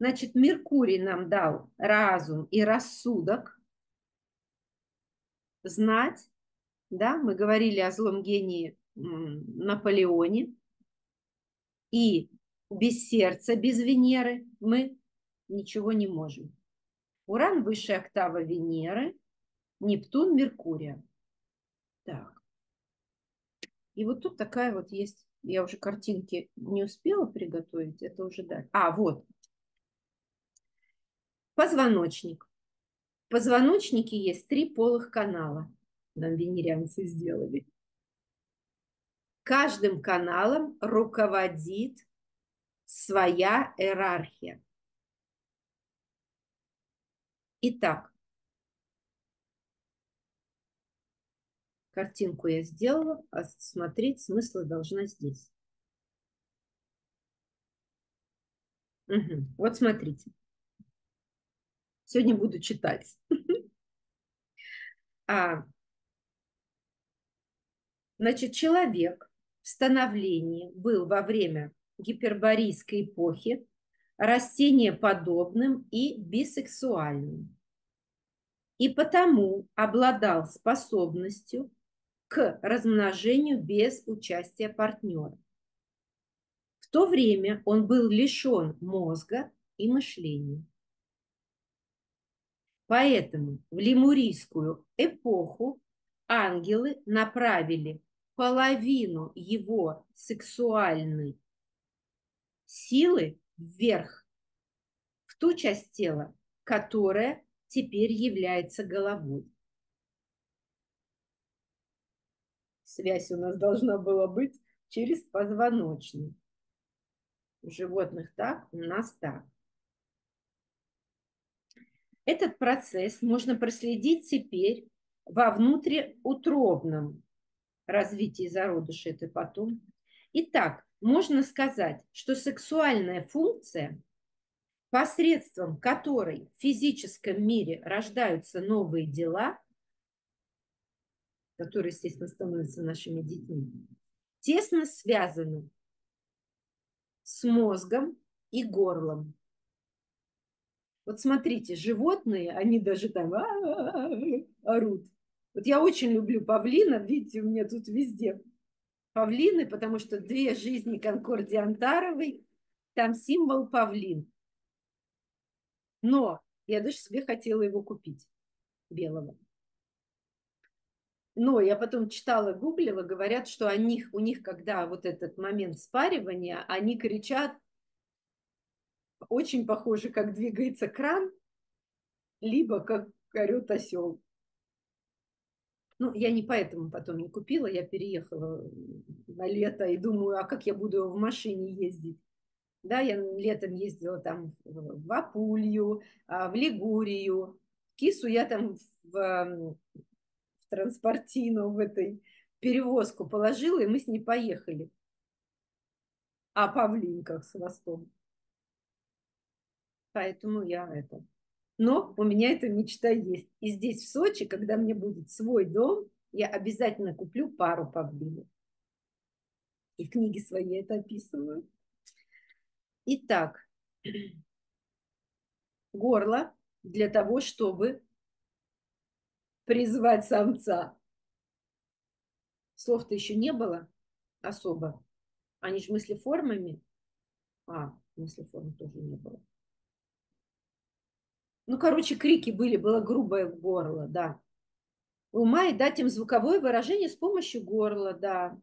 Значит, Меркурий нам дал разум и рассудок, знать, да, мы говорили о злом гении Наполеоне, и без сердца, без Венеры мы ничего не можем. Уран высшая октава Венеры, Нептун, Меркурия. Так. И вот тут такая вот есть, я уже картинки не успела приготовить, это уже да. А, вот, позвоночник. В позвоночнике есть 3 полых канала. Нам венерианцы сделали. Каждым каналом руководит своя иерархия. Итак, картинку я сделала, а смотреть смысл должна здесь. Угу. Вот смотрите. Сегодня буду читать. Значит, человек в становлении был во время гиперборейской эпохи растениеподобным и бисексуальным, и потому обладал способностью к размножению без участия партнера. В то время он был лишен мозга и мышления. Поэтому в лемурийскую эпоху ангелы направили половину его сексуальной силы вверх, в ту часть тела, которая теперь является головой. Связь у нас должна была быть через позвоночник. У животных так, у нас так. Этот процесс можно проследить теперь во внутриутробном развитии зародыша, это потом. Итак, можно сказать, что сексуальная функция, посредством которой в физическом мире рождаются новые дела, которые, естественно, становятся нашими детьми, тесно связана с мозгом и горлом. Вот смотрите, животные, они даже там орут. Вот я очень люблю павлинов, видите, у меня тут везде павлины, потому что 2 жизни Конкордии Антаровой, там символ павлин. Но я даже себе хотела его купить, белого. Но я потом читала, гуглила, говорят, что у них, когда вот этот момент спаривания, они кричат, очень похоже, как двигается кран, либо как орет осел. Ну, я не поэтому потом не купила, я переехала на лето и думаю, а как я буду в машине ездить? Да, я летом ездила там в Апулью, в Лигурию. Кису я там в транспортину, в этой перевозку положила, и мы с ней поехали. А павлин как с хвостом. Поэтому я это. Но у меня эта мечта есть. И здесь, в Сочи, когда мне будет свой дом, я обязательно куплю пару павлинов. И в книге своей это описываю. Итак, горло для того, чтобы призвать самца. Слов-то еще не было особо. Они же мыслеформами. Мыслеформ тоже не было. Ну, короче, крики были, было грубое горло, да. Ума и дать им звуковое выражение с помощью горла, да.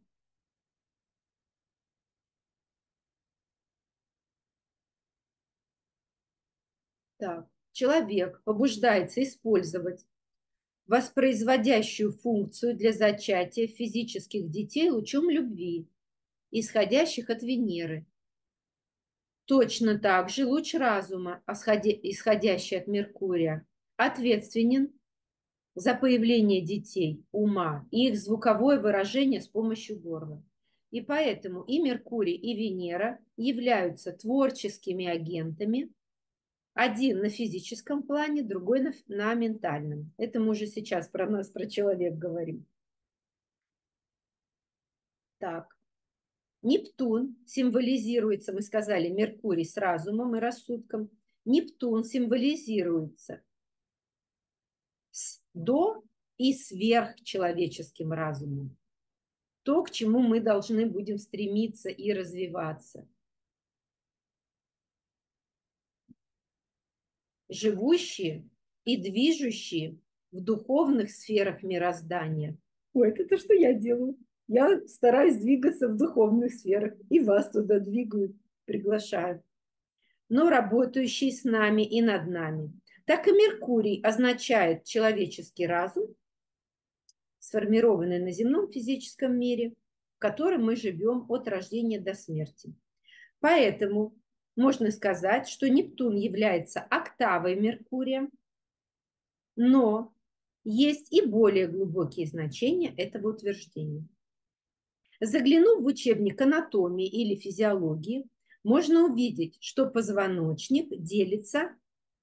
Так. Человек побуждается использовать воспроизводящую функцию для зачатия физических детей лучом любви, исходящих от Венеры. Точно так же луч разума, исходящий от Меркурия, ответственен за появление детей, ума и их звуковое выражение с помощью горла. И поэтому и Меркурий, и Венера являются творческими агентами, один на физическом плане, другой на ментальном. Это мы уже сейчас про нас, про человек говорим. Так. Нептун символизируется, мы сказали, Меркурий с разумом и рассудком, Нептун символизируется с до и сверхчеловеческим разумом. То, к чему мы должны будем стремиться и развиваться. Живущие и движущие в духовных сферах мироздания. Ой, это то, что я делаю. Я стараюсь двигаться в духовных сферах, и вас туда двигают, приглашаю. Но работающий с нами и над нами. Так и Меркурий означает человеческий разум, сформированный на земном физическом мире, в котором мы живем от рождения до смерти. Поэтому можно сказать, что Нептун является октавой Меркурия, но есть и более глубокие значения этого утверждения. Заглянув в учебник анатомии или физиологии, можно увидеть, что позвоночник делится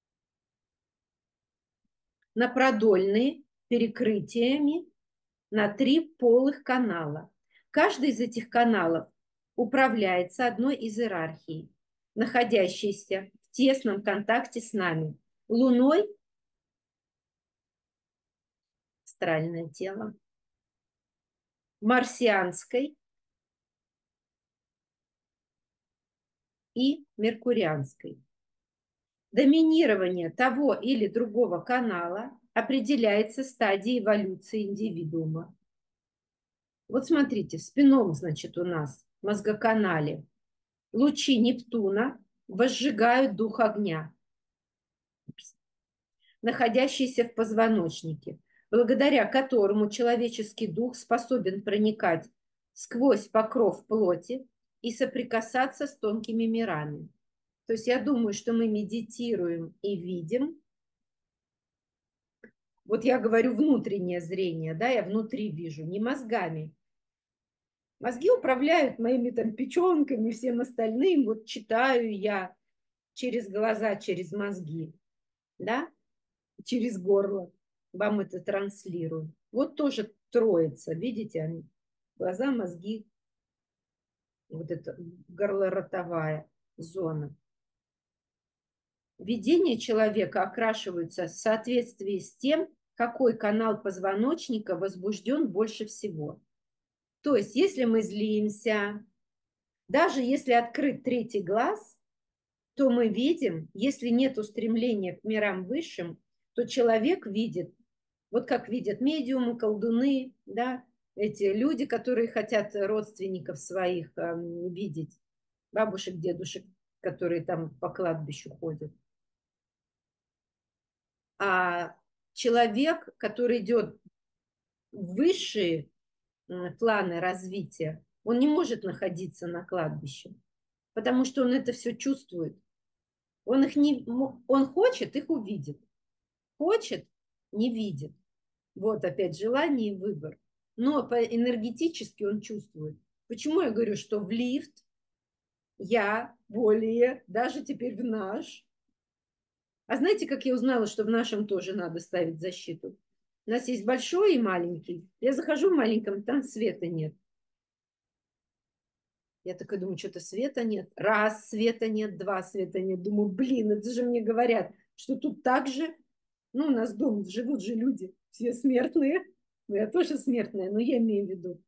на продольные перекрытиями на 3 полых канала. Каждый из этих каналов управляется одной из иерархий, находящейся в тесном контакте с нами. Луной – астральное тело, марсианской и меркурианской. Доминирование того или другого канала определяется стадией эволюции индивидуума. Вот смотрите, в спинном, значит, у нас мозгоканале лучи Нептуна возжигают дух огня, находящийся в позвоночнике, благодаря которому человеческий дух способен проникать сквозь покров плоти и соприкасаться с тонкими мирами. То есть я думаю, что мы медитируем и видим. Вот я говорю внутреннее зрение, да, я внутри вижу, не мозгами. Мозги управляют моими там печенками, всем остальным. Вот читаю я через глаза, через мозги, да, через горло. Вам это транслирую. Вот тоже троица, видите, они, глаза, мозги, вот это горлоротовая зона. Видения человека окрашиваются в соответствии с тем, какой канал позвоночника возбужден больше всего. То есть, если мы злимся, даже если открыт третий глаз, то мы видим, если нет устремления к мирам высшим, то человек видит, вот как видят медиумы, колдуны, да, эти люди, которые хотят родственников своих видеть, бабушек, дедушек, которые там по кладбищу ходят. А человек, который идет в высшие планы развития, он не может находиться на кладбище, потому что он это все чувствует. Он их не, он хочет, их увидит. Хочет, не видит. Вот опять желание и выбор. Но энергетически он чувствует. Почему я говорю, что в лифт я более, даже теперь в наш. А знаете, как я узнала, что в нашем тоже надо ставить защиту? У нас есть большой и маленький. Я захожу в маленьком, там света нет. Я такая думаю, что-то света нет. Раз света нет, два света нет. Думаю, блин, это же мне говорят, что тут так же. Ну, у нас дома живут же люди, все смертные. Ну, я тоже смертная, но я имею в виду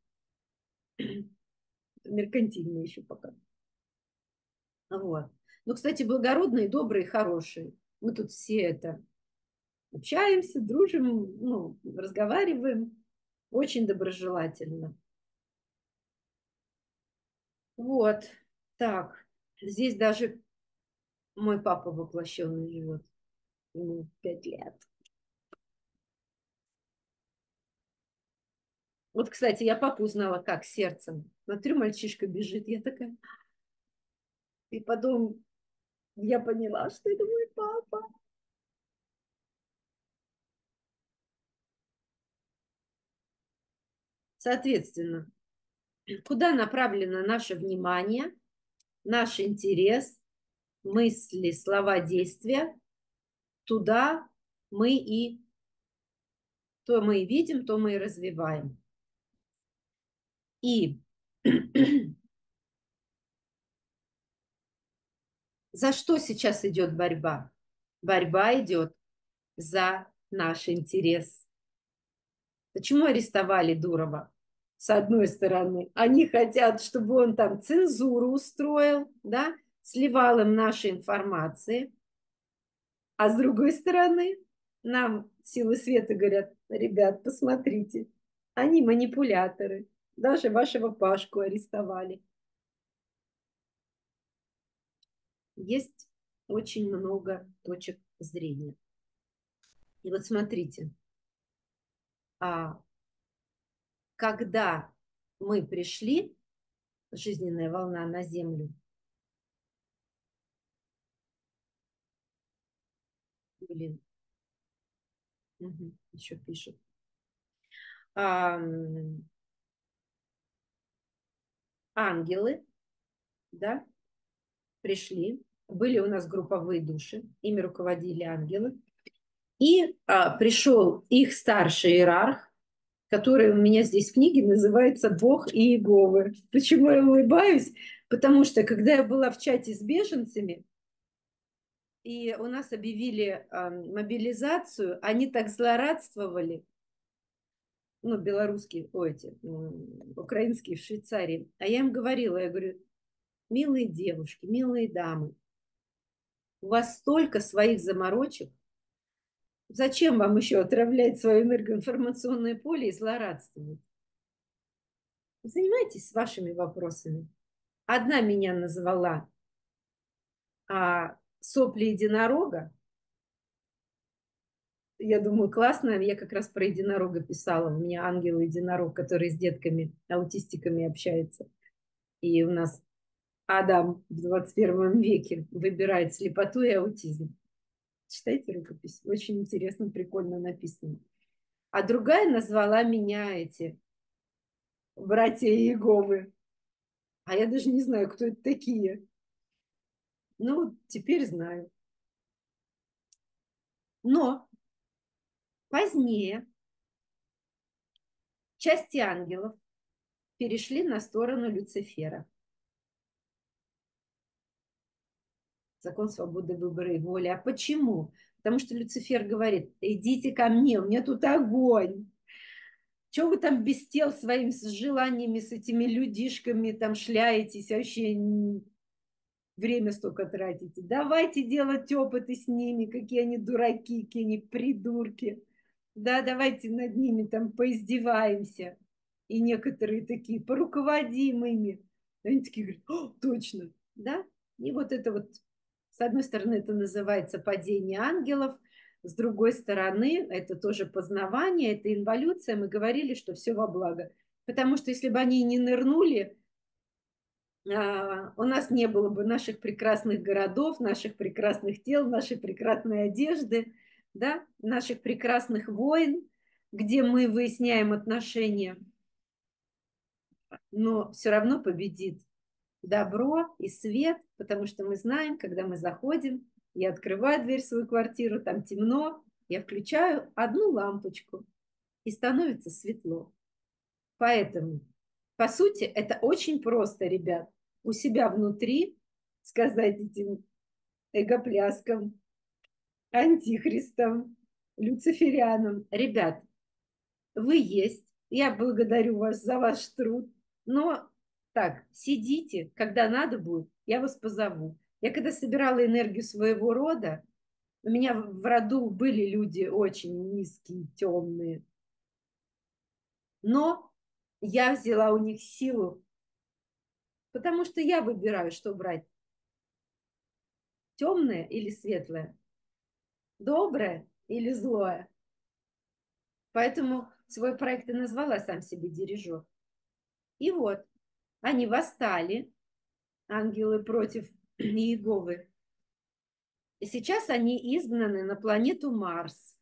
меркантильные еще пока. Вот. Ну, кстати, благородные, добрые, хорошие. Мы тут все это общаемся, дружим, ну, разговариваем. Очень доброжелательно. Вот. Так. Здесь даже мой папа воплощенный живет. Ему 5 лет. Вот, кстати, я папу узнала как сердцем. Смотрю, мальчишка бежит. Я такая... И потом я поняла, что это мой папа. Соответственно, куда направлено наше внимание, наш интерес, мысли, слова, действия, туда мы и то мы и видим, то мы и развиваем. И За что сейчас идет борьба? Борьба идет за наш интерес. Почему арестовали Дурова? С одной стороны, они хотят, чтобы он там цензуру устроил, да, сливал им наши информации, а с другой стороны, нам силы света говорят: ребят, посмотрите, они манипуляторы, даже вашего Пашку арестовали. Есть очень много точек зрения. И вот смотрите, когда мы пришли, жизненная волна на Землю, блин, еще пишут, ангелы, да, пришли, были у нас групповые души, ими руководили ангелы, и пришел их старший иерарх, который у меня здесь в книге называется «Бог Иеговы». Почему я улыбаюсь? Потому что, когда я была в чате с беженцами, и у нас объявили мобилизацию, они так злорадствовали, ну, белорусские, украинские в Швейцарии. А я им говорила, я говорю: милые девушки, милые дамы, у вас столько своих заморочек, зачем вам еще отравлять свое энергоинформационное поле и злорадствовать? Занимайтесь вашими вопросами. Одна меня назвала сопли единорога. Я думаю, классно. Я как раз про единорога писала. У меня ангел-единорог, который с детками, аутистиками общается. И у нас Адам в 21 веке выбирает слепоту и аутизм. Читайте рукопись. Очень интересно, прикольно написано. А другая назвала меня эти братья Иеговы. А я даже не знаю, кто это такие. Ну, теперь знаю. Но позднее части ангелов перешли на сторону Люцифера. Закон свободы выбора и воли. А почему? Потому что Люцифер говорит: идите ко мне, у меня тут огонь. Чего вы там без тел своими желаниями, с этими людишками там шляетесь, вообще время столько тратите. Давайте делать опыты с ними, какие они дураки, какие они придурки. Да, давайте над ними там поиздеваемся. И некоторые такие: поруководим ими. Они такие говорят: точно, да? И вот это вот, с одной стороны, это называется падение ангелов, с другой стороны, это тоже познавание, это инволюция. Мы говорили, что все во благо. Потому что если бы они не нырнули, у нас не было бы наших прекрасных городов, наших прекрасных тел, нашей прекрасной одежды, да, наших прекрасных войн, где мы выясняем отношения, но все равно победит добро и свет, потому что мы знаем, когда мы заходим, я открываю дверь в свою квартиру, там темно, я включаю одну лампочку, и становится светло. Поэтому, по сути, это очень просто, ребят. У себя внутри сказать этим эгопляскам, антихристам, люциферянам: ребят, вы есть, я благодарю вас за ваш труд, но так, сидите, когда надо будет, я вас позову. Я когда собирала энергию своего рода, у меня в роду были люди очень низкие, темные, но я взяла у них силу, потому что я выбираю, что брать: темное или светлое, доброе или злое. Поэтому свой проект и назвала «Сам себе дирижер». И вот, они восстали, ангелы против Иеговы. И сейчас они изгнаны на планету Марс.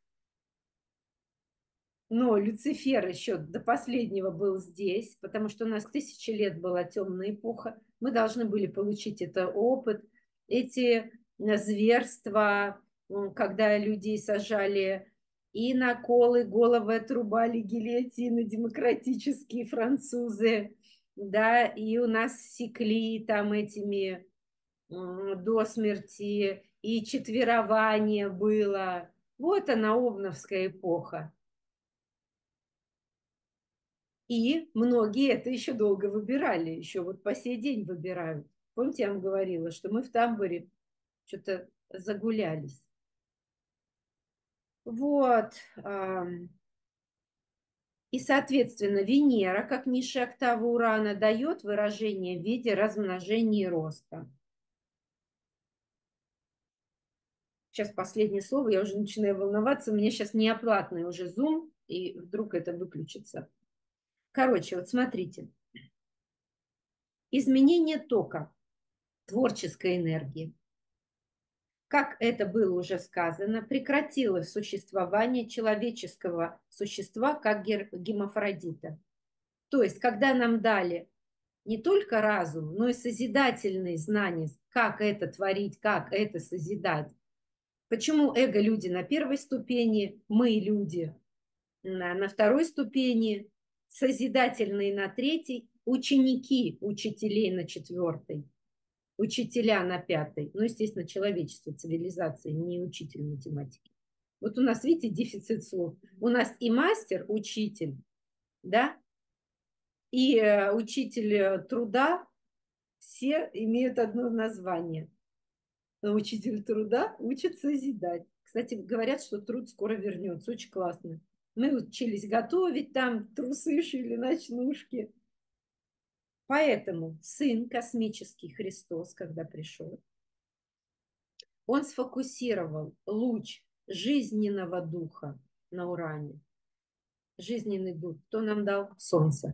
Но Люцифер еще до последнего был здесь, потому что у нас 1000 лет была темная эпоха. Мы должны были получить этот опыт, эти зверства, когда людей сажали и на колы, головы отрубали, гильотины демократические французы, да, и у нас секли там этими до смерти, и четверование было. Вот она, Овновская эпоха. И многие это еще долго выбирали, еще вот по сей день выбирают. Помните, я вам говорила, что мы в тамбуре что-то загулялись. Вот. И, соответственно, Венера, как низшая октава Урана, дает выражение в виде размножения и роста. Сейчас последнее слово, я уже начинаю волноваться, у меня сейчас неоплатный уже Zoom, и вдруг это выключится. Короче, вот смотрите. Изменение тока, творческой энергии. Как это было уже сказано, прекратилось существование человеческого существа как гермафродита. То есть, когда нам дали не только разум, но и созидательные знания, как это творить, как это созидать. Почему эго-люди на первой ступени, мы люди на второй ступени, созидательные на третьей, ученики учителей на четвертой, учителя на пятой. Ну, естественно, человечество, цивилизация, не учитель математики. Вот у нас, видите, дефицит слов. У нас и мастер, учитель, да, и учитель труда, все имеют одно название. Но учитель труда учит созидать. Кстати, говорят, что труд скоро вернется. Очень классно. Мы учились готовить там, трусы шили, ночнушки. Поэтому Сын Космический Христос, когда пришел, он сфокусировал луч жизненного духа на Уране. Жизненный дух. Кто нам дал? Солнце.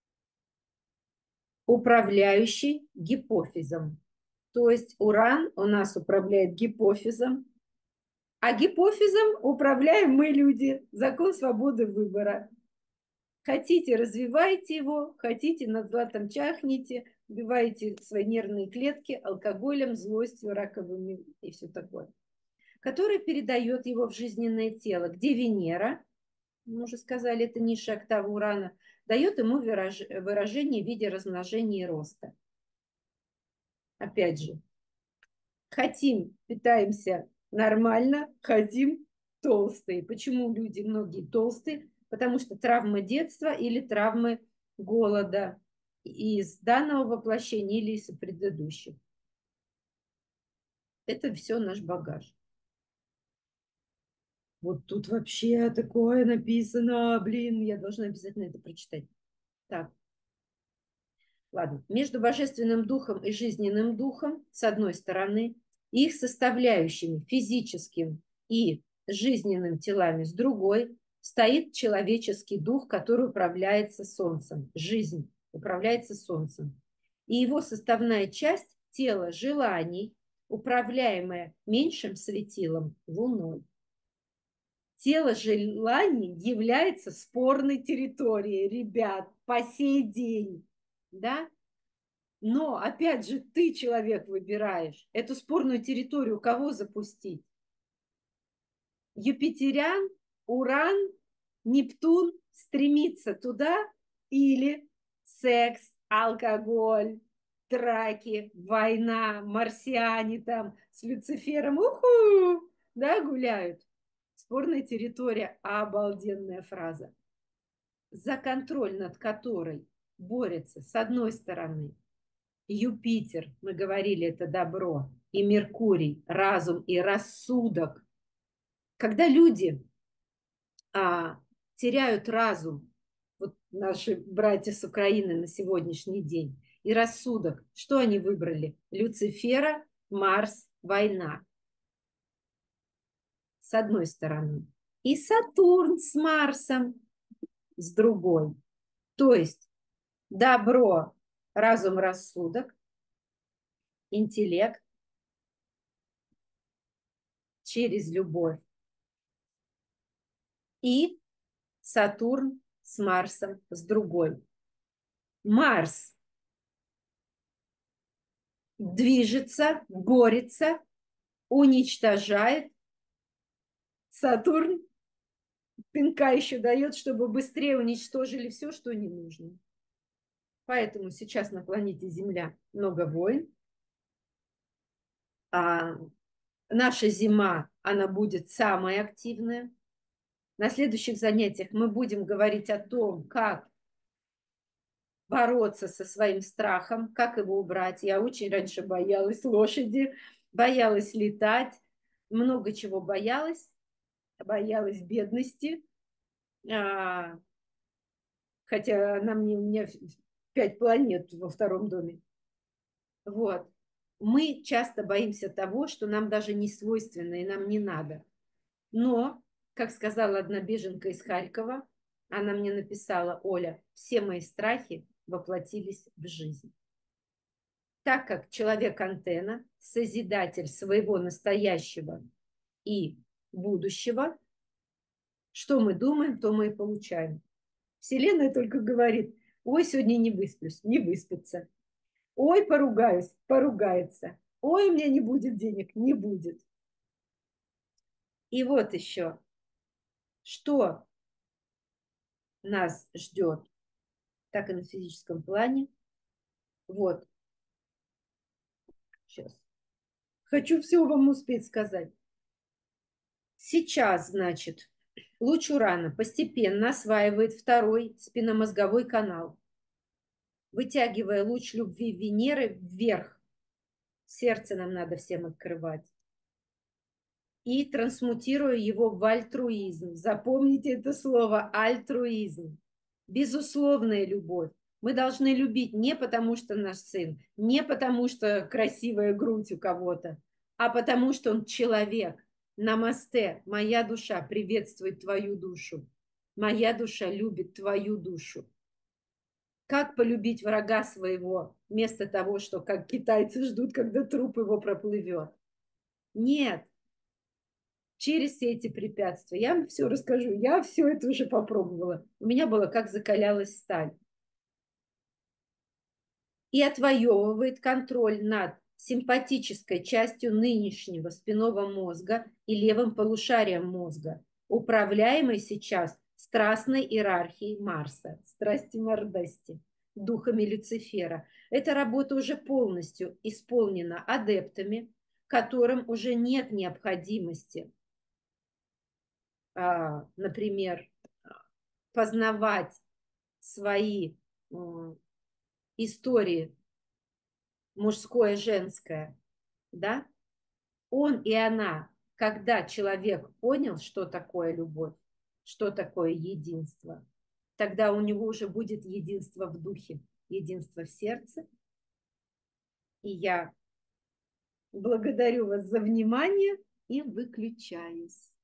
Управляющий гипофизом. То есть Уран у нас управляет гипофизом, а гипофизом управляем мы, люди. Закон свободы выбора. Хотите, развивайте его, хотите, над златом чахните, убиваете свои нервные клетки алкоголем, злостью, раковыми и все такое. Который передает его в жизненное тело, где Венера, мы уже сказали, это низшая октава Урана, дает ему выражение в виде размножения и роста. Опять же, хотим, питаемся нормально, хотим толстые. Почему люди многие толстые? Потому что травмы детства или травмы голода из данного воплощения или из предыдущих. Это все наш багаж. Вот тут вообще такое написано, блин, я должна обязательно это прочитать. Так, ладно. Между божественным духом и жизненным духом, с одной стороны, их составляющими физическим и жизненным телами с другой, стоит человеческий дух, который управляется солнцем. Жизнь управляется солнцем. И его составная часть – тело желаний, управляемое меньшим светилом луной. Тело желаний является спорной территорией, ребят, по сей день. Да? Но, опять же, ты, человек, выбираешь эту спорную территорию, кого запустить. Юпитерян, Уран, Нептун стремится туда или секс, алкоголь, драки, война, марсиане там с Люцифером, уху, да, гуляют. Спорная территория – обалденная фраза. За контроль над которой борется, с одной стороны, Юпитер, мы говорили, это добро, и Меркурий, разум и рассудок. Когда люди теряют разум, вот наши братья с Украины на сегодняшний день, и рассудок, что они выбрали? Люцифера, Марс, война. С одной стороны. И Сатурн с Марсом с другой. То есть добро, разум, рассудок, интеллект через любовь. И Сатурн с Марсом с другой. Марс движется, борется, уничтожает. Сатурн пинка еще дает, чтобы быстрее уничтожили все, что не нужно. Поэтому сейчас на планете Земля много войн, наша зима, она будет самая активная. На следующих занятиях мы будем говорить о том, как бороться со своим страхом, как его убрать. Я очень раньше боялась лошади, боялась летать, много чего боялась, боялась бедности, а, хотя у меня 5 планет во втором доме. Вот. Мы часто боимся того, что нам даже не свойственно и нам не надо. Но, как сказала одна беженка из Харькова, она мне написала: Оля, все мои страхи воплотились в жизнь. Так как человек-антенна, созидатель своего настоящего и будущего, что мы думаем, то мы и получаем. Вселенная только говорит: ой, сегодня не высплюсь, не выспится. Ой, поругаюсь, поругается. Ой, у меня не будет денег, не будет. И вот еще, что нас ждет, так и на физическом плане. Вот, сейчас. Хочу все вам успеть сказать. Сейчас, значит, луч Урана постепенно осваивает второй спинномозговой канал, вытягивая луч любви Венеры вверх. Сердце нам надо всем открывать. И трансмутируя его в альтруизм. Запомните это слово — альтруизм. Безусловная любовь. Мы должны любить не потому, что наш сын, не потому, что красивая грудь у кого-то, а потому, что он человек. Намасте, моя душа приветствует твою душу. Моя душа любит твою душу. Как полюбить врага своего, вместо того, что, как китайцы ждут, когда труп его проплывет? Нет, через все эти препятствия. Я вам все расскажу. Я все это уже попробовала. У меня было, как закалялась сталь. И отвоевывает контроль над симпатической частью нынешнего спинного мозга и левым полушарием мозга, управляемой сейчас страстной иерархией Марса, страсти мордасти, духами Люцифера. Эта работа уже полностью исполнена адептами, которым уже нет необходимости, например, познавать свои истории мужское, женское, да, он и она, когда человек понял, что такое любовь, что такое единство, тогда у него уже будет единство в духе, единство в сердце. И я благодарю вас за внимание и выключаюсь.